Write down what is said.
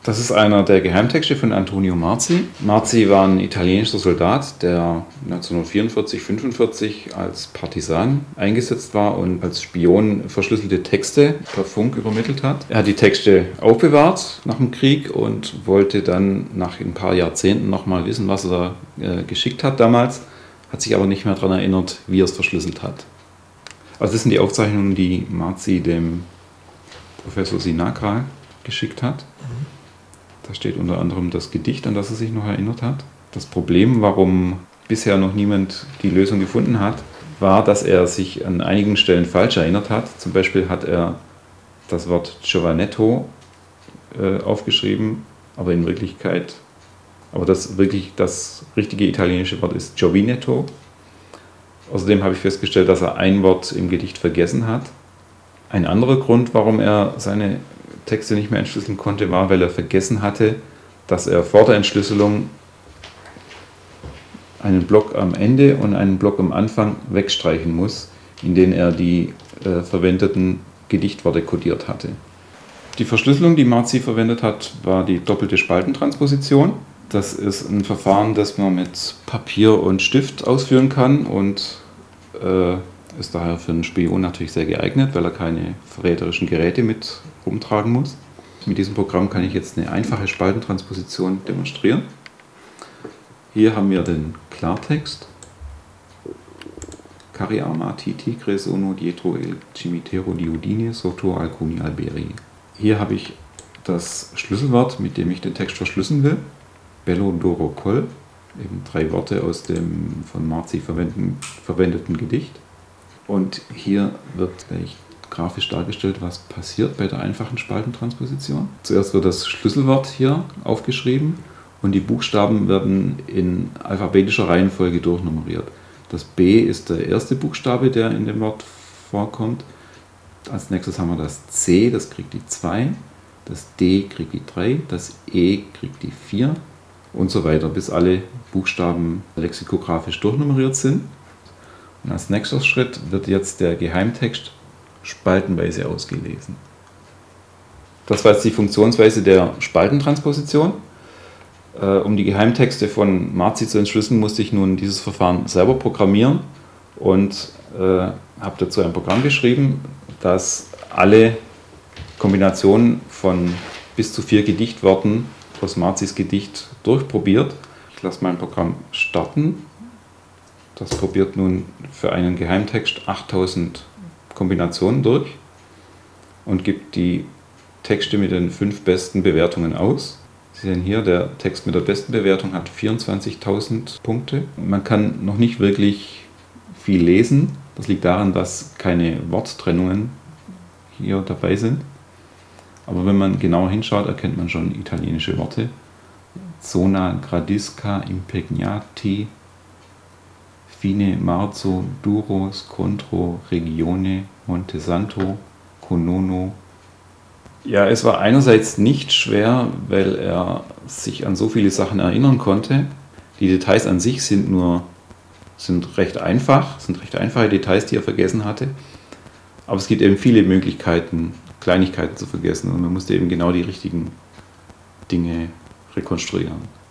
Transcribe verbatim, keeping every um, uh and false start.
Das ist einer der Geheimtexte von Antonio Marzi. Marzi war ein italienischer Soldat, der neunzehnhundertvierundvierzig fünfundvierzig als Partisan eingesetzt war und als Spion verschlüsselte Texte per Funk übermittelt hat. Er hat die Texte aufbewahrt nach dem Krieg und wollte dann nach ein paar Jahrzehnten nochmal wissen, was er da äh, geschickt hat damals, hat sich aber nicht mehr daran erinnert, wie er es verschlüsselt hat. Also das sind die Aufzeichnungen, die Marzi dem Professor Sinakal geschickt hat. Da steht unter anderem das Gedicht, an das er sich noch erinnert hat. Das Problem, warum bisher noch niemand die Lösung gefunden hat, war, dass er sich an einigen Stellen falsch erinnert hat. Zum Beispiel hat er das Wort Giovanetto äh, aufgeschrieben, aber in Wirklichkeit, aber das wirklich das richtige italienische Wort ist Giovinetto. Außerdem habe ich festgestellt, dass er ein Wort im Gedicht vergessen hat. Ein anderer Grund, warum er seine Texte nicht mehr entschlüsseln konnte, war, weil er vergessen hatte, dass er vor der Entschlüsselung einen Block am Ende und einen Block am Anfang wegstreichen muss, in denen er die äh, verwendeten Gedichtworte kodiert hatte. Die Verschlüsselung, die Marzi verwendet hat, war die doppelte Spaltentransposition. Das ist ein Verfahren, das man mit Papier und Stift ausführen kann und äh, ist daher für einen Spion natürlich sehr geeignet, weil er keine verräterischen Geräte mit rumtragen muss. Mit diesem Programm kann ich jetzt eine einfache Spaltentransposition demonstrieren. Hier haben wir den Klartext. Cari ama ti tigre sono dietro il cimitero di Udine sotto alcuni alberi. Hier habe ich das Schlüsselwort, mit dem ich den Text verschlüsseln will. Bello d'oro col, eben drei Worte aus dem von Marzi verwendeten Gedicht. Und hier wird gleich grafisch dargestellt, was passiert bei der einfachen Spaltentransposition. Zuerst wird das Schlüsselwort hier aufgeschrieben und die Buchstaben werden in alphabetischer Reihenfolge durchnummeriert. Das B ist der erste Buchstabe, der in dem Wort vorkommt. Als nächstes haben wir das C, das kriegt die zwei, das D kriegt die drei, das E kriegt die vier und so weiter, bis alle Buchstaben lexikografisch durchnummeriert sind. Und als nächster Schritt wird jetzt der Geheimtext spaltenweise ausgelesen. Das war jetzt die Funktionsweise der Spaltentransposition. Äh, um die Geheimtexte von Marzi zu entschlüsseln, musste ich nun dieses Verfahren selber programmieren und äh, habe dazu ein Programm geschrieben, das alle Kombinationen von bis zu vier Gedichtworten aus Marzis Gedicht durchprobiert. Ich lasse mein Programm starten. Das probiert nun für einen Geheimtext achttausend Kombinationen durch und gibt die Texte mit den fünf besten Bewertungen aus. Sie sehen hier, der Text mit der besten Bewertung hat vierundzwanzigtausend Punkte. Man kann noch nicht wirklich viel lesen. Das liegt daran, dass keine Worttrennungen hier dabei sind. Aber wenn man genauer hinschaut, erkennt man schon italienische Worte. Zona gradisca impegnati, Fine marzo duro scontro regione Montesanto Conono. Ja, es war einerseits nicht schwer, weil er sich an so viele Sachen erinnern konnte. Die Details an sich sind nur sind recht einfach, sind recht einfache Details, die er vergessen hatte. Aber es gibt eben viele Möglichkeiten, Kleinigkeiten zu vergessen und man musste eben genau die richtigen Dinge rekonstruieren.